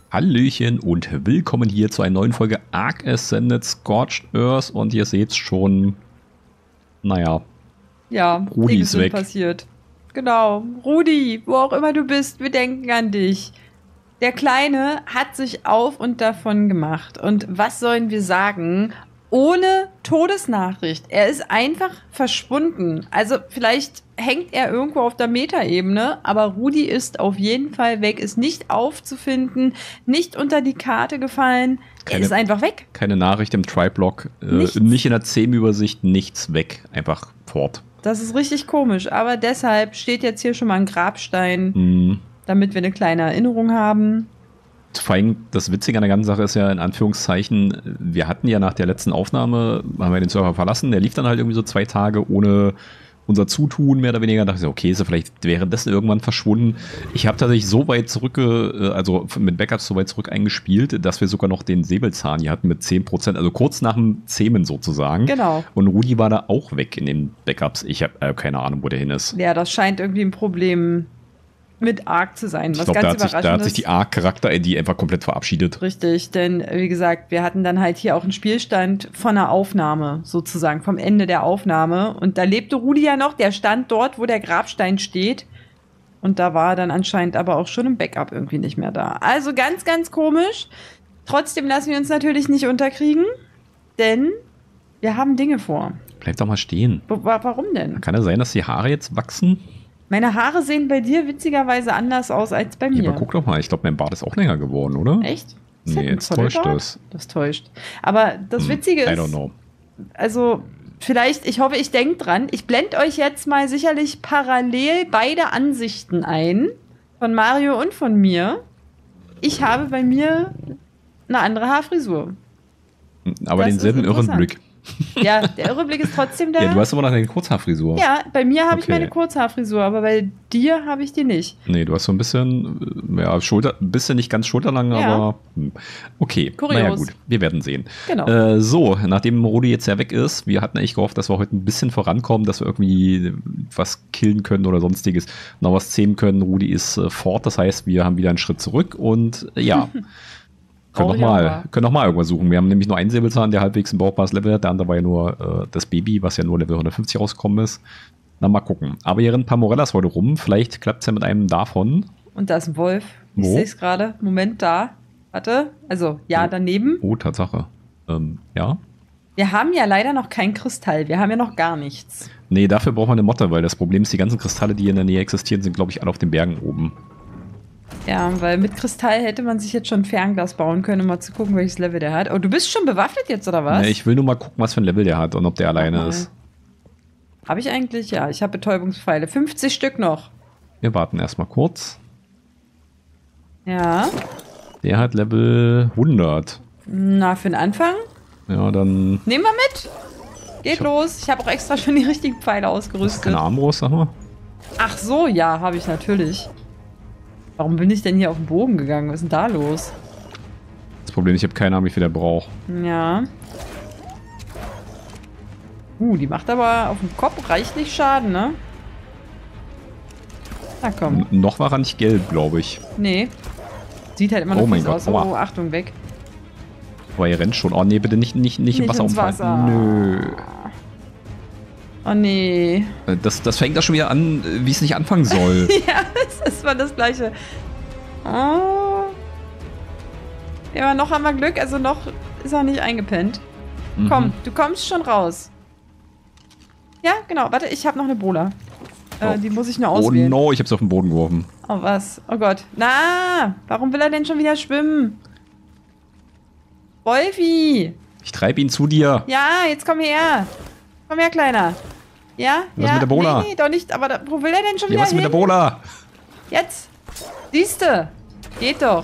Hallöchen und willkommen hier zu einer neuen Folge Ark Ascended Scorched Earth und ihr seht schon, naja, ja, Rudi Dinge ist sind weg. passiert. Genau, Rudi, wo auch immer du bist, wir denken an dich. Der Kleine hat sich auf und davon gemacht. Und was sollen wir sagen? Ohne Todesnachricht. Er ist einfach verschwunden. Also vielleicht hängt er irgendwo auf der Metaebene, aber Rudi ist auf jeden Fall weg, ist nicht aufzufinden, nicht unter die Karte gefallen. Er ist einfach weg. Keine Nachricht im Tribe-Log, Nichts. nicht in der CM-Übersicht, nichts weg, einfach fort. Das ist richtig komisch, aber deshalb steht jetzt hier schon mal ein Grabstein, damit wir eine kleine Erinnerung haben. Vor allem das Witzige an der ganzen Sache ist ja in Anführungszeichen, wir hatten ja nach der letzten Aufnahme, haben wir den Server verlassen, der lief dann halt irgendwie so 2 Tage ohne unser Zutun, mehr oder weniger. Da dachte ich so, okay, ist er vielleicht währenddessen irgendwann verschwunden. Ich habe tatsächlich so weit zurück, also mit Backups so weit zurück eingespielt, dass wir sogar noch den Säbelzahn hier hatten mit 10%, also kurz nach dem Zähmen sozusagen. Genau. Und Rudi war da auch weg in den Backups. Ich habe keine Ahnung, wo der hin ist. Ja, das scheint irgendwie ein Problem mit Ark zu sein. Ich Was glaube, ganz da hat sich die Ark-Charakter-ID einfach komplett verabschiedet. Richtig, denn wie gesagt, wir hatten dann halt hier auch einen Spielstand von der Aufnahme, sozusagen, vom Ende der Aufnahme. Und da lebte Rudi ja noch, der stand dort, wo der Grabstein steht. Und da war er dann anscheinend aber auch schon im Backup irgendwie nicht mehr da. Also ganz, ganz komisch. Trotzdem lassen wir uns natürlich nicht unterkriegen, denn wir haben Dinge vor. Bleib doch mal stehen. Warum denn? Kann ja sein, dass die Haare jetzt wachsen? Meine Haare sehen bei dir witzigerweise anders aus als bei mir. Ja, aber guck doch mal, ich glaube, mein Bart ist auch länger geworden, oder? Echt? Nee, jetzt täuscht das. Das täuscht. Aber das Witzige I ist, don't know. also vielleicht, ich hoffe, ich denke dran, ich blende euch jetzt mal sicherlich parallel beide Ansichten ein, von Mario und von mir. Ich habe bei mir eine andere Haarfrisur. Aber Das denselben ist irren interessant. Blick. Ja, der Irreblick ist trotzdem da. Ja, du hast aber noch eine Kurzhaarfrisur. Ja, bei mir habe ich Okay. meine Kurzhaarfrisur, aber bei dir habe ich die nicht. Nee, du hast so ein bisschen, ja, Schulter, ein bisschen nicht ganz schulterlang, Ja. aber okay. Kurios. Naja, gut, wir werden sehen. Genau. So, nachdem Rudi jetzt ja weg ist, wir hatten eigentlich gehofft, dass wir heute ein bisschen vorankommen, dass wir irgendwie was killen können oder sonstiges, noch was zähmen können. Rudi ist fort, das heißt, wir haben wieder einen Schritt zurück und ja. Können noch mal irgendwas suchen. Wir haben nämlich nur einen Säbelzahn, der halbwegs ein brauchbares Level hat. Der andere war ja nur das Baby, was ja nur Level 150 rausgekommen ist. Na, mal gucken. Aber hier rennen ein paar Morellas heute rum. Vielleicht klappt es ja mit einem davon. Und da ist ein Wolf. Ich Wo? sehe es gerade. Moment, da. Warte. Also, ja, daneben. Oh, Tatsache. Ja. Wir haben ja leider noch kein Kristall. Wir haben ja noch gar nichts. Nee, dafür braucht man eine Motte, weil das Problem ist, die ganzen Kristalle, die hier in der Nähe existieren, sind, glaube ich, alle auf den Bergen oben. Ja, weil mit Kristall hätte man sich jetzt schon ein Fernglas bauen können, um mal zu gucken, welches Level der hat. Oh, du bist schon bewaffnet jetzt, oder was? Nee, ich will nur mal gucken, was für ein Level der hat und ob der alleine ist. Habe ich eigentlich? Ja, ich habe Betäubungspfeile. 50 Stück noch. Wir warten erstmal kurz. Ja. Der hat Level 100. Na, für den Anfang? Ja, dann... Nehmen wir mit. Geht los. Ich habe auch extra schon die richtigen Pfeile ausgerüstet. Keine Armbrust, sag mal. Ach so, ja, habe ich natürlich. Warum bin ich denn hier auf den Bogen gegangen? Was ist denn da los? Das Problem ist, ich habe keine Ahnung, wie viel der braucht. Ja. Die macht aber auf dem Kopf reichlich Schaden, ne? Na komm. Noch war er nicht gelb, glaube ich. Nee. Sieht halt immer noch Oh mein fies Gott, aus. aua. Oh, Achtung, weg. Aber er rennt schon. Oh nee, bitte nicht im Wasser ins umfallen. Wasser. Nö. Oh nee. Das fängt da schon wieder an, wie es nicht anfangen soll. Ja, das war das Gleiche. Oh. Ja, noch haben wir Glück. Also noch ist er nicht eingepennt. Komm, du kommst schon raus. Ja, genau. Warte, ich habe noch eine Bola. Oh. Die muss ich nur Oh auswählen. no, ich habe es auf den Boden geworfen. Oh, was? Oh Gott. Na, warum will er denn schon wieder schwimmen? Wolfi! Ich treibe ihn zu dir. Ja, jetzt komm her. Komm her, Kleiner. Ja? Was ja? mit der Bola? Nee, doch nicht. Aber wo will er denn schon Ja, wieder was ist mit der hin? Bola? Jetzt. Siehste. Geht doch.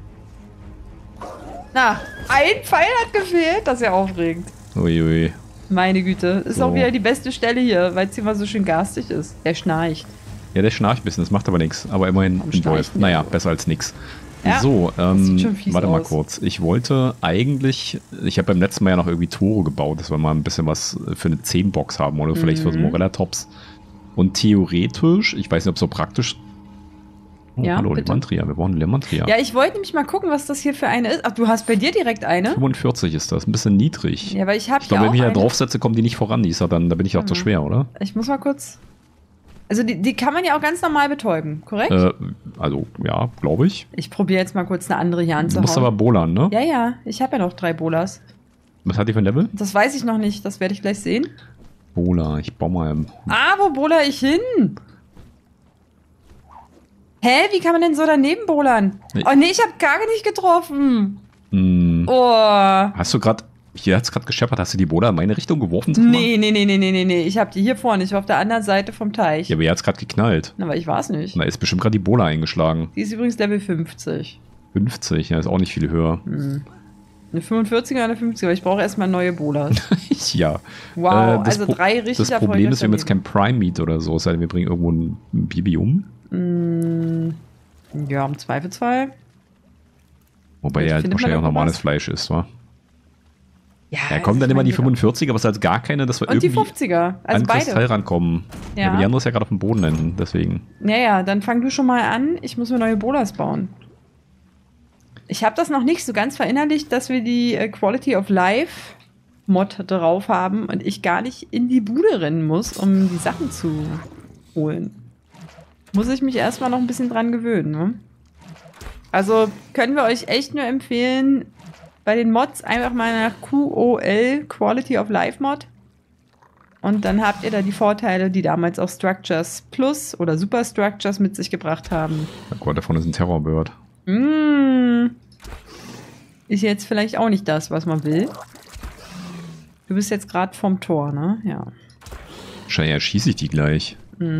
Na, ein Pfeil hat gefehlt. Das ist ja aufregend. Uiui. Meine Güte. Ist So. auch wieder die beste Stelle hier, weil es hier mal so schön garstig ist. Der schnarcht. Ja, der schnarcht ein bisschen, das macht aber nichts. Aber immerhin Warum ein Wolf. schnarcht der? Naja, besser als nix. Ja, so, sieht schon fies warte mal aus. kurz. Ich wollte eigentlich, ich habe beim letzten Mal ja noch irgendwie Tore gebaut, dass wir mal ein bisschen was für eine 10-Box haben oder vielleicht für so Morella-Tops. Und theoretisch, ich weiß nicht, ob es so praktisch Oh, Ja, hallo, bitte? Lemantria. Wir brauchen Lemantria. Ja, ich wollte nämlich mal gucken, was das hier für eine ist. Ach, du hast bei dir direkt eine? 45 ist das, ein bisschen niedrig. Ja, weil ich habe Ich ja glaube, wenn auch ich da eine. draufsetze, kommen die nicht voran. Die ist ja dann, da bin ich auch zu Mhm. schwer, oder? Ich muss mal kurz. Also die kann man ja auch ganz normal betäuben, korrekt? Also, ja, glaube ich. Ich probiere jetzt mal kurz eine andere hier Du musst aber anzuhauen. bolern, ne? Ja, ja, ich habe ja noch 3 Bolas. Was hat die für ein Level? Das weiß ich noch nicht, das werde ich gleich sehen. Bola, ich baue mal. Ah, wo bola ich hin? Hä, wie kann man denn so daneben bolern? Nee. Oh nee, ich habe gar nicht getroffen. Hm, Oh. hast du gerade, hier hat es gerade gescheppert, hast du die Bola in meine Richtung geworfen? sag mal? Nee. Ich habe die hier vorne, ich war auf der anderen Seite vom Teich. Ja, aber hier hat es gerade geknallt. Na, aber ich war es nicht. Da ist bestimmt gerade die Bola eingeschlagen. Die ist übrigens Level 50. 50, ja, ist auch nicht viel höher. Eine 45er oder eine 50er, aber ich brauche erstmal neue Bolas. Ja. Wow, Das also 3 richtig Das Problem ist, wir haben jetzt kein Prime Meat oder so, es sei denn, wir bringen irgendwo ein Bibi um. Ja, im Zweifelsfall. Wobei Vielleicht er halt findet man wahrscheinlich auch irgendwo normales was. Fleisch ist, wa? Ja, Ja, kommen dann ich immer die meine, 45er, aber es ist halt gar keine, dass wir und die irgendwie 50er, also an Kristall beide. rankommen. Ja, aber die andere ist ja gerade auf dem Boden enden, deswegen. Ja, dann fang du schon mal an. Ich muss mir neue Bolas bauen. Ich habe das noch nicht so ganz verinnerlicht, dass wir die Quality of Life Mod drauf haben und ich gar nicht in die Bude rennen muss, um die Sachen zu holen. Muss ich mich erstmal noch ein bisschen dran gewöhnen, ne? Also können wir euch echt nur empfehlen, bei den Mods einfach mal nach QOL, Quality of Life Mod. Und dann habt ihr da die Vorteile, die damals auch Structures Plus oder Super Structures mit sich gebracht haben. Oh Gott, da vorne ist ein Terrorbird. Ist jetzt vielleicht auch nicht das, was man will. Du bist jetzt gerade vom Tor, ne? Ja. Wahrscheinlich erschieße ich die gleich.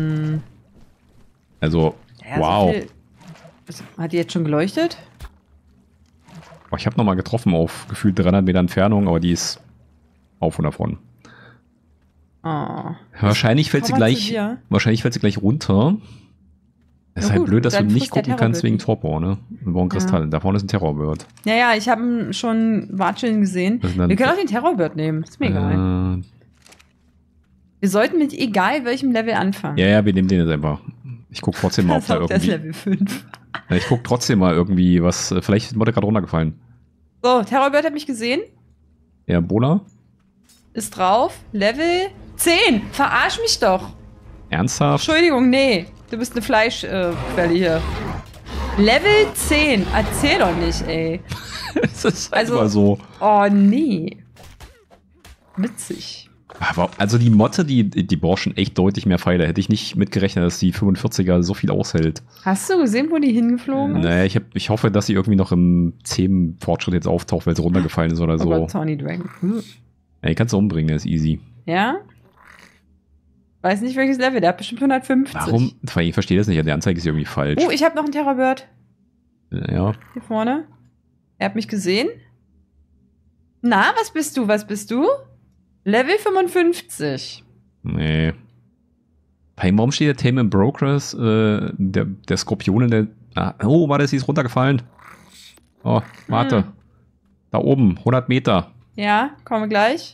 Also, Ja, wow. so viel- Hat die jetzt schon geleuchtet? Oh, ich habe nochmal getroffen auf gefühlt 300 Meter Entfernung, aber die ist auf und davon. Oh. Wahrscheinlich fällt sie Komm mal zu gleich, dir. wahrscheinlich fällt sie gleich runter. Es ist Na halt gut, blöd, dass du dann nicht frisst der gucken kannst wegen Terrorbird Torpor, ne? Wir brauchen Kristall. Da vorne ist ein Terrorbird. Ja, ich habe ihn schon watscheln gesehen. Was ist denn dann- Wir können auch den Terrorbird nehmen. Ist mir egal. Wir sollten mit egal welchem Level anfangen. Ja, wir nehmen den jetzt einfach. Ich guck trotzdem mal, ob da Das ist irgendwie. Level 5. Ja, ich guck trotzdem mal irgendwie was. Vielleicht ist mir der gerade runtergefallen. So, Terrorbird hat mich gesehen. Ja, Bola? Ist drauf. Level 10. Verarsch mich doch. Ernsthaft? Entschuldigung, nee. Du bist eine Fleischquelle hier. Level 10. Erzähl doch nicht, ey. Es ist halt Also- mal so. Oh, nee. Witzig. Aber also die Motte, die braucht schon echt deutlich mehr Pfeile. Hätte ich nicht mitgerechnet, dass die 45er so viel aushält. Hast du gesehen, wo die hingeflogen ist? Naja, ich hoffe, dass sie irgendwie noch im 10 Fortschritt jetzt auftaucht, weil sie runtergefallen ist oder Oh so. Gott, Tawny Dragon. Ja, die kannst du umbringen, der ist easy. Ja? Weiß nicht, welches Level. Der hat bestimmt 150. Warum? Ich verstehe das nicht. Die Anzeige ist irgendwie falsch. Oh, ich habe noch einen Terrorbird. Ja. Hier vorne. Er hat mich gesehen. Na, was bist du? Was bist du? Level 55. Nee. Hey, warum steht der Tame in Progress? Der Skorpion in der. Oh, warte, sie ist runtergefallen. Oh, warte. Da oben, 100 Meter. Ja, komme gleich.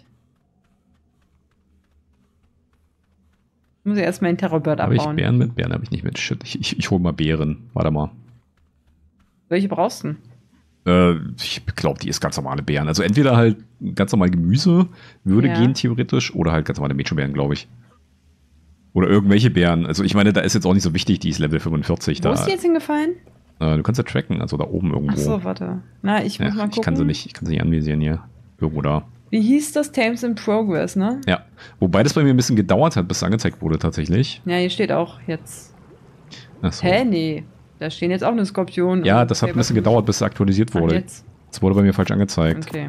Muss ich erstmal den Terrorbird Habe ich abbauen. Bären mit? Bären habe ich nicht mit. Shit, ich hole mal Beeren. Warte mal. Welche brauchst du denn? Ich glaube, die ist ganz normale Beeren. Also entweder halt ganz normal Gemüse, würde Ja. gehen theoretisch, oder halt ganz normale Mecho-Beeren, glaube ich. Oder irgendwelche Beeren. Also ich meine, da ist jetzt auch nicht so wichtig, die ist Level 45. Wo Da, ist die jetzt hingefallen? du kannst ja tracken, also da oben irgendwo. Ach so, warte. Na, ich muss Ja, mal gucken. ich kann sie nicht anvisieren hier. Irgendwo da. Wie hieß das? Tames in Progress, ne? Ja. Wobei das bei mir ein bisschen gedauert hat, bis es angezeigt wurde tatsächlich. Ja, hier steht auch jetzt. Achso. Hä? Nee. Da stehen jetzt auch eine Skorpion. Ja, und das hat ein bisschen Sabertooth. gedauert, bis es aktualisiert Ach, wurde. jetzt. Das wurde bei mir falsch angezeigt. Okay.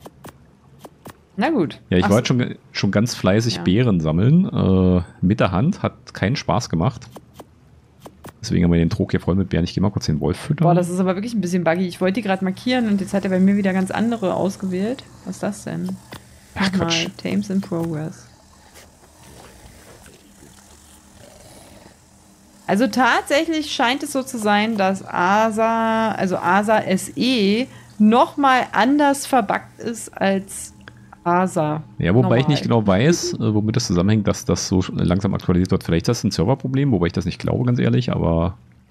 Na gut. Ja, ich Ach war so. halt schon ganz fleißig Ja. Beeren sammeln. Mit der Hand. Hat keinen Spaß gemacht. Deswegen haben wir den Trog hier voll mit Beeren. Ich gehe mal kurz den Wolf füttern. Boah, das ist aber wirklich ein bisschen buggy. Ich wollte die gerade markieren und jetzt hat er bei mir wieder ganz andere ausgewählt. Was ist das denn? Ach, Nochmal, Quatsch. Tames in Progress. Also tatsächlich scheint es so zu sein, dass ASA SE nochmal anders verbuggt ist als ASA. Ja, wobei ich normal. nicht genau weiß, womit das zusammenhängt, dass das so langsam aktualisiert wird. Vielleicht ist das ein Serverproblem, wobei ich das nicht glaube, ganz ehrlich, aber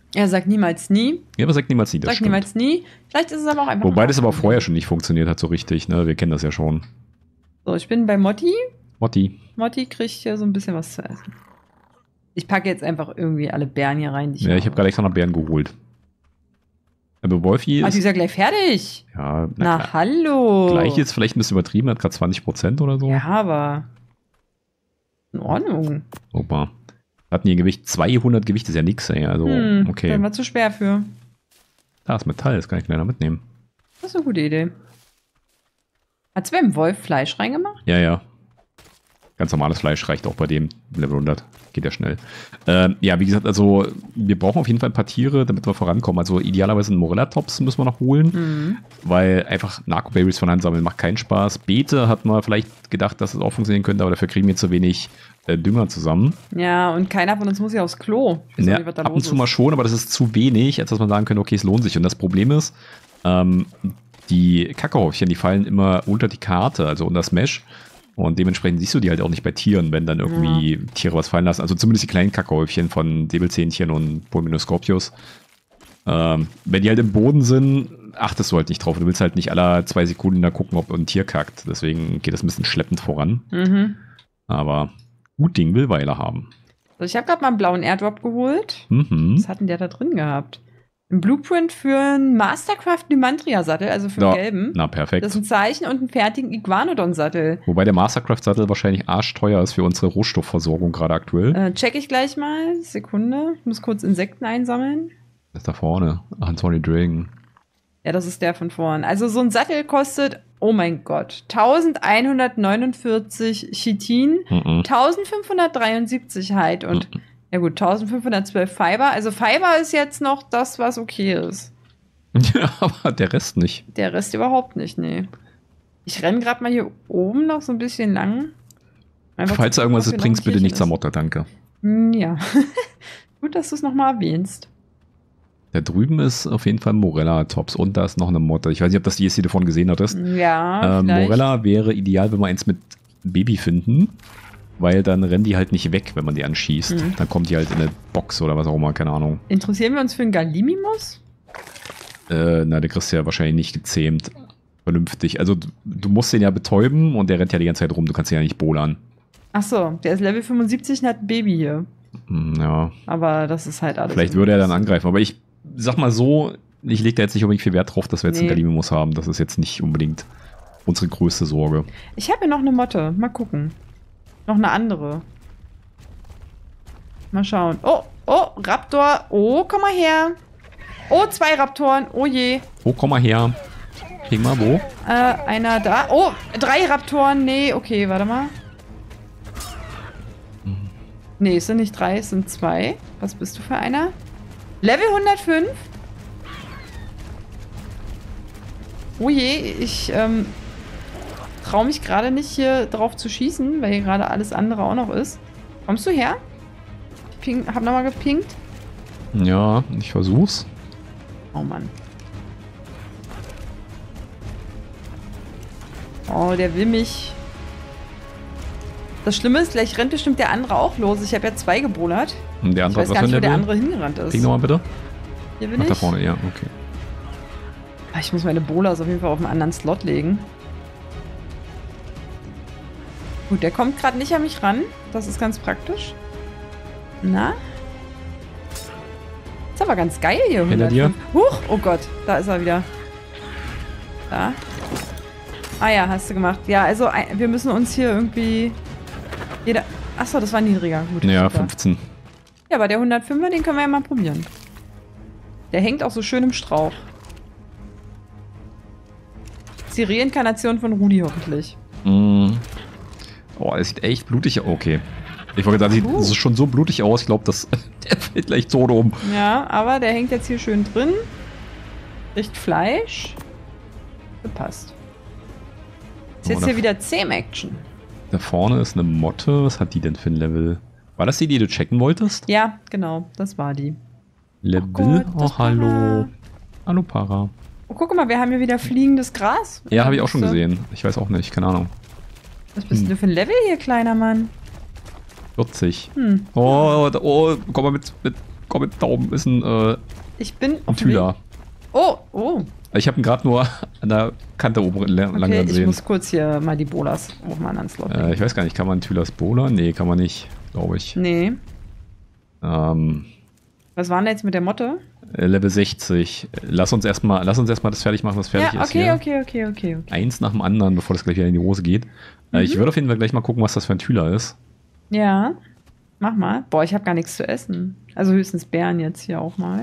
Er sagt niemals nie. Ja, aber sagt niemals nie, das Sagt stimmt. niemals nie. Vielleicht ist es aber auch einfach. Wobei das aber vorher schon nicht funktioniert hat so richtig, ne? Wir kennen das ja schon. So, ich bin bei Motti. Motti. Motti kriegt hier so ein bisschen was zu essen. Ich packe jetzt einfach irgendwie alle Beeren hier rein. Die Ja, ich habe gerade extra noch Beeren geholt. Aber Wolfi die ist... ist ja gleich fertig. Ja, Na, klar. hallo. Gleich jetzt vielleicht ein bisschen übertrieben, hat gerade 20% oder so. Ja, aber in Ordnung. Opa. Hatten hier Gewicht, 200 Gewicht ist ja nix, ey. Also, okay. Dann war zu schwer für. Da ist Metall, das kann ich leider mitnehmen. Das ist eine gute Idee. Hat Sven Wolf Fleisch reingemacht? Ja, ja. Ganz normales Fleisch reicht auch bei dem Level 100. Geht ja schnell. Ja, wie gesagt, also wir brauchen auf jeden Fall ein paar Tiere, damit wir vorankommen. Also idealerweise einen Morella-Tops müssen wir noch holen, weil einfach Narco-Berries von Hand sammeln macht keinen Spaß. Beete hat man vielleicht gedacht, dass es auch funktionieren könnte, aber dafür kriegen wir zu wenig Dünger zusammen. Ja, und keiner von uns muss ja aufs Klo. Ich weiß Ja, nicht, was da ab und los zu ist. mal schon, aber das ist zu wenig, als dass man sagen könnte, okay, es lohnt sich. Und das Problem ist, die Kackerhäufchen, die fallen immer unter die Karte, also unter das Mesh. Und dementsprechend siehst du die halt auch nicht bei Tieren, wenn dann irgendwie Tiere was fallen lassen. Also zumindest die kleinen Kackerhäufchen von Säbelzähnchen und Pulminoscorpius. Wenn die halt im Boden sind, achtest du halt nicht drauf. Du willst halt nicht alle 2 Sekunden da gucken, ob ein Tier kackt. Deswegen geht das ein bisschen schleppend voran. Aber gut Ding will Weile haben. Also ich habe gerade mal einen blauen Airdrop geholt. Mhm. Was hat denn der da drin gehabt? Ein Blueprint für einen Mastercraft Lymantria-Sattel, also für den gelben. Na, perfekt. Das ist ein Zeichen und einen fertigen Iguanodon-Sattel. Wobei der Mastercraft-Sattel wahrscheinlich arschteuer ist für unsere Rohstoffversorgung gerade aktuell. Check ich gleich mal. Sekunde. Ich muss kurz Insekten einsammeln. Das ist da vorne. Anthony Dragon. Ja, das ist der von vorn. Also so ein Sattel kostet, oh mein Gott, 1149 Chitin, 1573 Hide und ja gut, 1512 Fiber. Also Fiber ist jetzt noch das, was okay ist. Ja, aber der Rest nicht. Der Rest überhaupt nicht, nee. Ich renne gerade mal hier oben noch so ein bisschen lang. Einfach Falls du irgendwas ob hier noch bringst, ein bitte Tierchen nicht ist. Zamotta, danke. Ja. Gut, dass du es nochmal erwähnst. Da drüben ist auf jeden Fall Morella-Tops und da ist noch eine Motte. Ich weiß nicht, ob das die ist, die du vorhin gesehen hattest. Ja, vielleicht. Morella wäre ideal, wenn wir eins mit Baby finden, weil dann rennen die halt nicht weg, wenn man die anschießt. Dann kommt die halt in eine Box oder was auch immer, keine Ahnung. Interessieren wir uns für einen Gallimimus? Na, der kriegst du ja wahrscheinlich nicht gezähmt. Vernünftig. Also du musst den ja betäuben und der rennt ja die ganze Zeit rum. Du kannst ihn ja nicht bolern. Achso, der ist Level 75 und hat ein Baby hier. Ja. Aber das ist halt alles. Vielleicht würde er dann angreifen. Aber ich sag mal so, ich lege da jetzt nicht unbedingt viel Wert drauf, dass wir jetzt einen Gallimimus haben. Das ist jetzt nicht unbedingt unsere größte Sorge. Ich habe hier noch eine Motte. Mal gucken. Noch eine andere. Mal schauen. Oh, Raptor. Oh, komm mal her. Oh, 2 Raptoren. Oh je. Oh, komm mal her. Krieg mal, wo? Einer da. Oh, 3 Raptoren. Nee, okay, warte mal. Nee, es sind nicht 3, es sind 2. Was bist du für einer? Level 105? Oh je, ich traue mich gerade nicht hier drauf zu schießen, weil hier gerade alles andere auch noch ist. Kommst du her? Hab nochmal gepinkt. Ja, ich versuch's. Oh Mann. Oh, der will mich. Das Schlimme ist, gleich rennt bestimmt der andere auch los. Ich habe ja 2 gebullert. Und der Ich andere, weiß was gar nicht, wo für der ein andere hingerannt ist. Krieg nochmal bitte. Hier bin Ach, ich. da vorne, ja, okay. Ich muss meine Bolas auf jeden Fall auf einen anderen Slot legen. Gut, der kommt gerade nicht an mich ran. Das ist ganz praktisch. Na? Ist aber ganz geil hier. Hinter dir. Huch, oh Gott, da ist er wieder. Da. Ah ja, hast du gemacht. Ja, also wir müssen uns hier irgendwie... Achso, das war niedriger. Gut, Ja, super. 15. Ja, aber der 105er, den können wir ja mal probieren. Der hängt auch so schön im Strauch. Das ist die Reinkarnation von Rudi hoffentlich. Mm. Oh, er sieht echt blutig aus. Okay. Ich wollte sagen, sieht so schon so blutig aus. Ich glaube, der fällt gleich tot um. Ja, aber der hängt jetzt hier schön drin. Riecht Fleisch. Gepasst. Ist jetzt hier wieder Zähm-Action. Da vorne ist eine Motte. Was hat die denn für ein Level? War das die du checken wolltest? Ja, genau. Das war die. Level? Gott, das hallo. Para. Hallo, Para. Oh, guck mal, wir haben hier wieder fliegendes Gras. Ja, habe ich auch schon gesehen. Ich weiß auch nicht. Keine Ahnung. Was bist denn du für ein Level hier, kleiner Mann? 40. Oh, komm mal mit komm, da oben ist ein Ich bin auf dem Weg. Tüler. Oh. Ich habe ihn gerade nur an der Kante oben lang Okay, ich gesehen. muss kurz hier mal die Bolas auch mal ans Slot. Ich weiß gar nicht, kann man Tülers Bowler? Nee, kann man nicht, glaube ich. Nee. Was war denn jetzt mit der Motte? Level 60. Lass uns erstmal das fertig machen, was fertig ist hier. Okay. Eins nach dem anderen, bevor das gleich wieder in die Hose geht. Ich würde auf jeden Fall gleich mal gucken, was das für ein Tüler ist. Ja, mach mal. Boah, ich habe gar nichts zu essen. Also höchstens Beeren jetzt hier auch mal.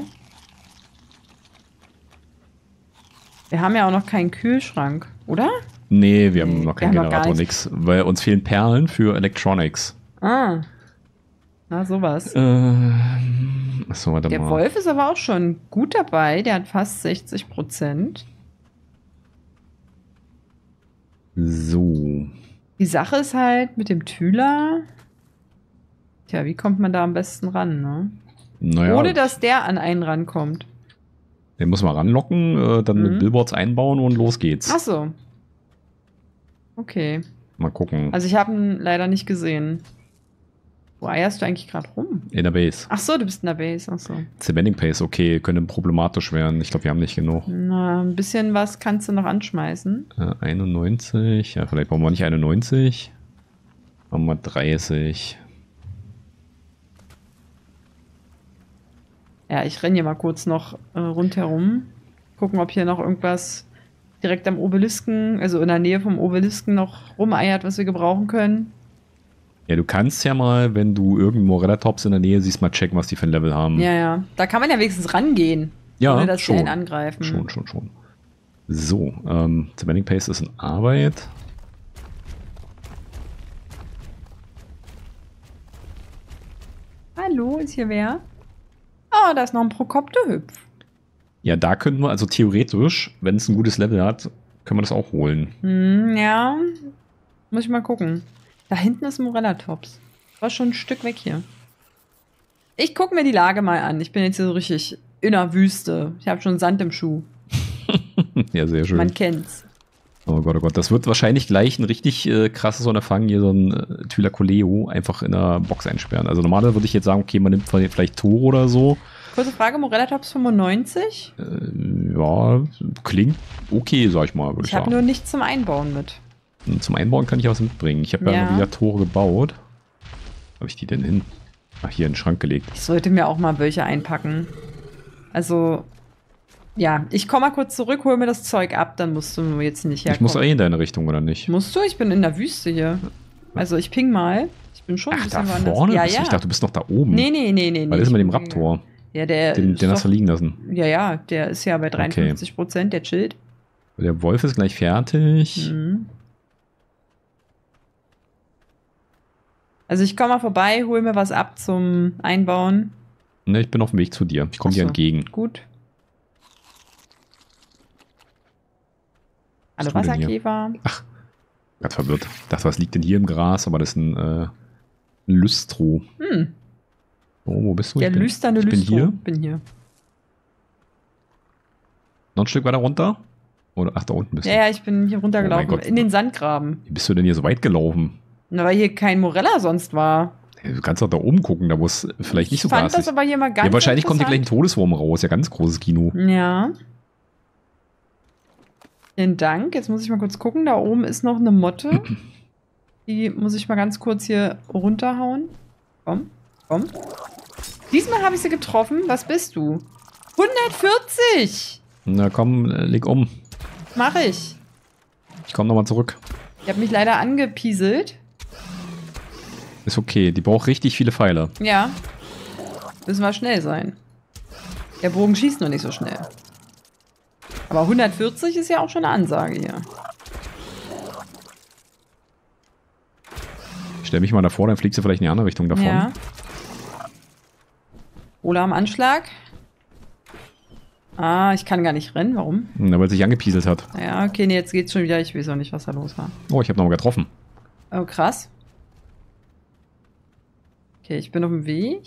Wir haben ja auch noch keinen Kühlschrank, oder? Nee, wir haben noch keinen wir haben noch gar Generator, nix. Weil uns fehlen Perlen für Electronics. Ah. Na, sowas. Achso, warte Der mal. Wolf ist aber auch schon gut dabei. Der hat fast 60%. So. Die Sache ist halt mit dem Tüler. Tja, wie kommt man da am besten ran, ne? Naja, Ohne dass der an einen rankommt. den muss man ranlocken, dann mit Billboards einbauen und los geht's. Ach so. Okay. Mal gucken. Also ich habe ihn leider nicht gesehen. Wo eierst du eigentlich gerade rum? In der Base. Ach so, du bist in der Base. Ach so. Cementing Pace, okay, könnte problematisch werden. Ich glaube, wir haben nicht genug. Na, ein bisschen was kannst du noch anschmeißen. 91, ja, vielleicht brauchen wir nicht 91. Machen wir 30. Ja, ich renne hier mal kurz noch rundherum. Gucken, ob hier noch irgendwas direkt am Obelisken, also in der Nähe vom Obelisken noch rumeiert, was wir gebrauchen können. Ja, du kannst ja mal, wenn du irgendeinen Morella-Tops in der Nähe siehst, mal checken, was die für ein Level haben. Ja. Da kann man ja wenigstens rangehen. Ja, ohne dass schon. die einen angreifen. Schon. So, Cementing Pace ist in Arbeit. Hallo, ist hier wer? Oh, da ist noch ein Prokopter-Hüpf. Ja, da könnten wir, also theoretisch, wenn es ein gutes Level hat, können wir das auch holen. Ja, muss ich mal gucken. Da hinten ist Morella-Tops. War schon ein Stück weg hier. Ich gucke mir die Lage mal an. Ich bin jetzt hier so richtig in der Wüste. Ich habe schon Sand im Schuh. Ja, sehr schön. Man kennt's. Oh Gott. Das wird wahrscheinlich gleich ein richtig krasses Unterfangen, hier so ein Thylacoleo einfach in der Box einsperren. Also normalerweise würde ich jetzt sagen, okay, man nimmt vielleicht Tore oder so. Kurze Frage, Morella-Tops 95? Ja, klingt okay, sag ich mal, würde ich Ich habe sagen. nur nichts zum Einbauen mit. Und zum Einbauen kann ich ja was mitbringen. Ich habe ja wieder Tore gebaut. Wo habe ich die denn hin? Ach, hier in den Schrank gelegt. Ich sollte mir auch mal welche einpacken. Also, ja, ich komme mal kurz zurück, hol mir das Zeug ab, dann musst du jetzt nicht herkommen. Ich muss in deine Richtung, oder nicht? Musst du? Ich bin in der Wüste hier. Also, ich ping mal. Ich bin schon ein Ach, bisschen da woanders. vorne? Ja, bist du? ja. Ich dachte, du bist noch da oben. Nee. Was ist mit dem Raptor? Ja, der Den ist hast du doch, liegen lassen. ja, der ist ja bei 53%, der chillt. Der Wolf ist gleich fertig. Also ich komme mal vorbei, hol mir was ab zum Einbauen. Ne, ich bin auf dem Weg zu dir. Ich komme dir Ach so, entgegen. Gut. Hallo Was tun wir denn Wasserkäfer. Ach, ganz verwirrt. Ich dachte, was liegt denn hier im Gras? Aber das ist ein Lystro. Oh, wo bist du? Der lüsterne Lüstro. Ich bin hier. Bin hier. Noch ein Stück weiter runter? Oder, ach, da unten bist du. Ja, ich bin hier runtergelaufen. Oh mein Gott. In den Sandgraben. Wie bist du denn hier so weit gelaufen? Na, weil hier kein Morella sonst war. Du kannst doch da oben gucken, da wo es vielleicht nicht so Ich fand Gas das ist. aber hier mal ganz Ja, wahrscheinlich kommt hier gleich ein interessant. Todeswurm raus. Ja, ganz großes Kino. Ja. Vielen Dank. Jetzt muss ich mal kurz gucken. Da oben ist noch eine Motte. Die muss ich mal ganz kurz hier runterhauen. Komm. Diesmal habe ich sie getroffen. Was bist du? 140! Na komm, leg um. Mach ich. Ich komme nochmal zurück. Ich habe mich leider angepieselt. Ist okay, die braucht richtig viele Pfeile. Ja. Müssen wir schnell sein. Der Bogen schießt noch nicht so schnell. Aber 140 ist ja auch schon eine Ansage hier. Ich stell mich mal davor, dann fliegst du vielleicht in die andere Richtung davon. Ja. Ola am Anschlag. Ah, ich kann gar nicht rennen. Warum? Na, weil es sich angepieselt hat. Ja, okay, nee, jetzt geht's schon wieder. Ich weiß auch nicht, was da los war. Oh, ich habe nochmal getroffen. Oh, krass. Okay, ich bin auf dem Weg.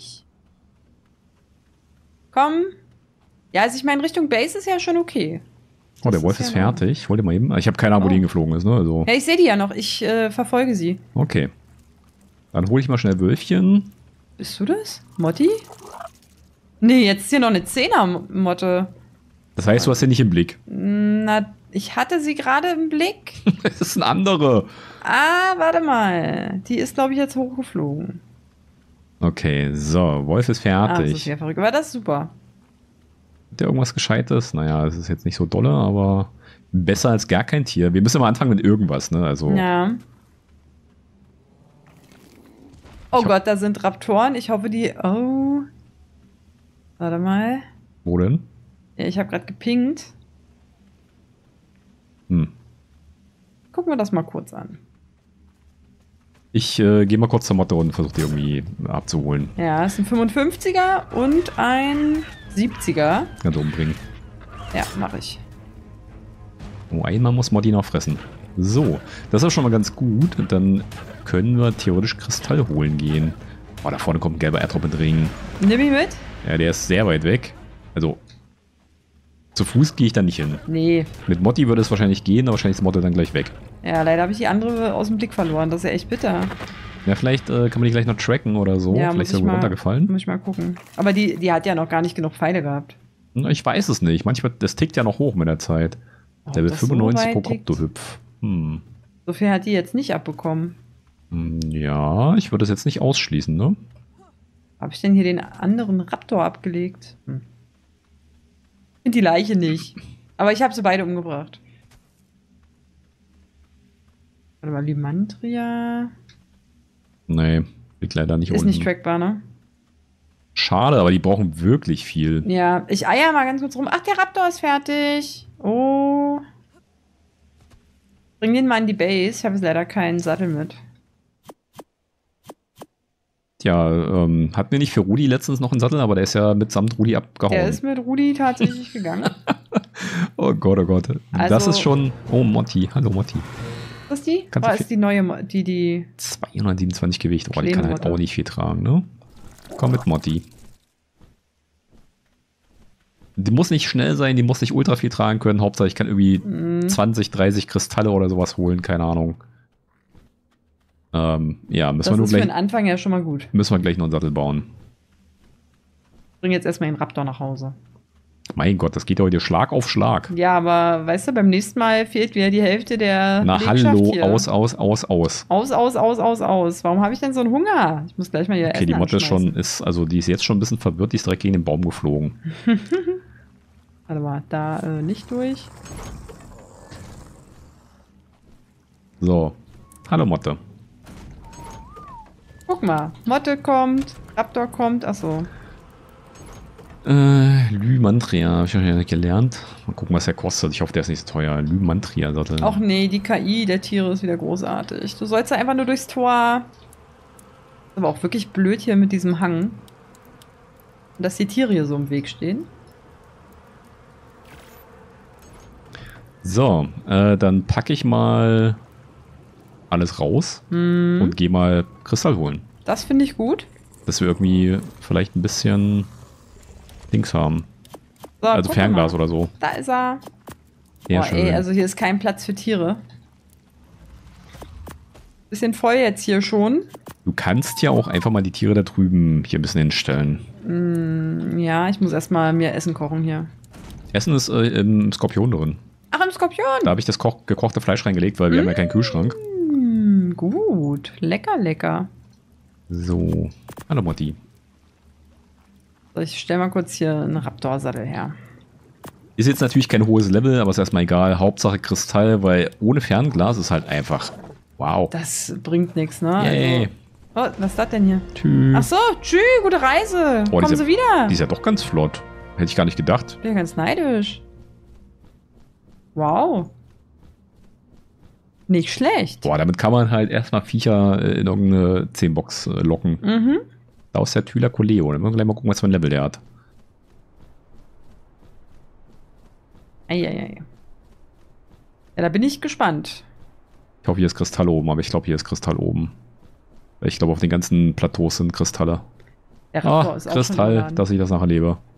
Komm. Ja, also ich meine, Richtung Base ist ja schon okay. Oh, der Das Wolf ist ist ja fertig. Ich wollte mal eben. Ich habe keine Ahnung, wo die hingeflogen ist, ne? Also, Ja, ich sehe die ja noch. Ich verfolge sie. okay. Dann hole ich mal schnell Wölfchen. Bist du das? Motti? Nee, jetzt ist hier noch eine 10er-Motte. Das heißt, du hast sie nicht im Blick. Na, ich hatte sie gerade im Blick. Das ist eine andere. Ah, warte mal. Die ist, glaube ich, jetzt hochgeflogen. Okay, so, Wolf ist fertig. Das ist ja verrückt, aber das ist super. Hat der irgendwas Gescheites? Naja, das ist jetzt nicht so dolle, aber besser als gar kein Tier. Wir müssen mal anfangen mit irgendwas, ne? Also. Ja. Oh Gott, da sind Raptoren. Ich hoffe, die... Oh. Warte mal. Wo denn? Ja, ich habe gerade gepinkt. Hm. Gucken wir das mal kurz an. Ich gehe mal kurz zur Motte und versuche die irgendwie abzuholen. Ja, es ist ein 55er und ein 70er. Ganz umbringen. Ja, mache ich. Oh, einmal muss Motti noch fressen. So, das ist schon mal ganz gut. Dann können wir theoretisch Kristall holen gehen. Oh, da vorne kommt ein gelber Erdrop mit Ring. Nimm ihn mit? Ja, der ist sehr weit weg. Also, zu Fuß gehe ich da nicht hin. Nee. Mit Motti würde es wahrscheinlich gehen, aber wahrscheinlich ist Motte dann gleich weg. Ja, leider habe ich die andere aus dem Blick verloren. Das ist ja echt bitter. Ja, vielleicht kann man die gleich noch tracken oder so. Ja, vielleicht ist sie runtergefallen. Muss ich mal gucken. Aber die hat ja noch gar nicht genug Pfeile gehabt. Ich weiß es nicht. Manchmal, das tickt ja noch hoch mit der Zeit. Der will 95 pro Koptohüpf. So viel hat die jetzt nicht abbekommen. Ja, ich würde es jetzt nicht ausschließen, ne? Habe ich denn hier den anderen Raptor abgelegt? Finde die Leiche nicht. Aber ich habe sie beide umgebracht. Warte mal, Lymantria. Nee, liegt leider nicht Ist unten. nicht trackbar, ne? Schade, aber die brauchen wirklich viel. Ja, ich eier mal ganz kurz rum. Ach, der Raptor ist fertig. Oh. Bring den mal in die Base. Ich habe jetzt leider keinen Sattel mit. Tja, hatten wir nicht für Rudi letztens noch einen Sattel, aber der ist ja mitsamt Rudi abgehauen. Der ist mit Rudi tatsächlich gegangen. Oh Gott, oh Gott. Also, das ist schon... Oh, Motti. Hallo, Motti. Was ist die? Kannst du Ist die neue, die... 227 Gewicht. Oh, die kann halt Motte. auch nicht viel tragen, ne? Komm mit Motti. Die muss nicht schnell sein, die muss nicht ultra viel tragen können. Hauptsache, ich kann irgendwie 20, 30 Kristalle oder sowas holen. Keine Ahnung. Ja, müssen wir nur Das ist für gleich... den Anfang ja schon mal gut. Müssen wir gleich noch einen Sattel bauen. Bring jetzt erstmal den Raptor nach Hause. Mein Gott, das geht ja heute Schlag auf Schlag. Ja, aber weißt du, beim nächsten Mal fehlt wieder die Hälfte der Na Belegschaft hallo, hier. aus. Aus. Warum habe ich denn so einen Hunger? Ich muss gleich mal hier Okay, Essen die Motte anschmeißen. die ist jetzt schon ein bisschen verwirrt, die ist direkt gegen den Baum geflogen. Warte mal, da nicht durch. So, hallo Motte. Guck mal, Motte kommt, Raptor kommt, achso. Lymantria, habe ich ja nicht gelernt. Mal gucken, was der kostet. Ich hoffe, der ist nicht so teuer. Lymantria-Sattel. Och nee, die KI der Tiere ist wieder großartig. Du sollst ja einfach nur durchs Tor. Ist aber auch wirklich blöd hier mit diesem Hang. Und dass die Tiere hier so im Weg stehen. So, dann packe ich mal alles raus und gehe mal Kristall holen. Das finde ich gut. Dass wir irgendwie vielleicht ein bisschen Dings haben. So, Also guck Fernglas mal. oder so. Da ist er. Sehr Boah, schön. ey, also hier ist kein Platz für Tiere. Bisschen voll jetzt hier schon. Du kannst ja auch einfach mal die Tiere da drüben hier ein bisschen hinstellen. Ja, ich muss erstmal mir Essen kochen hier. Essen ist im Skorpion drin. Ach, im Skorpion. Da habe ich das gekochte Fleisch reingelegt, weil wir haben ja keinen Kühlschrank. Gut. Lecker, lecker. So. Hallo Motti. So, ich stelle mal kurz hier einen Raptor-Sattel her. Ist jetzt natürlich kein hohes Level, aber ist erstmal egal. Hauptsache Kristall, weil ohne Fernglas ist halt einfach. Wow. Das bringt nichts, ne? Yay. Also, oh, was ist das denn hier? Tschüss. Ach so, tschüss, gute Reise. Oh, Kommen Sie wieder. Die ist ja doch ganz flott. Hätte ich gar nicht gedacht. Ich bin ganz neidisch. Wow. Nicht schlecht. Boah, damit kann man halt erstmal Viecher in irgendeine 10-Box locken. Mhm. Da ist der Thylacoleo. Dann müssen wir gleich mal gucken, was für ein Level der hat. Eieiei. Ja, da bin ich gespannt. Ich hoffe, hier ist Kristall oben, aber ich glaube, hier ist Kristall oben. Ich glaube, auf den ganzen Plateaus sind Kristalle. Der Raptor ist auch schon Kristall, geladen. dass ich das nachher lebe.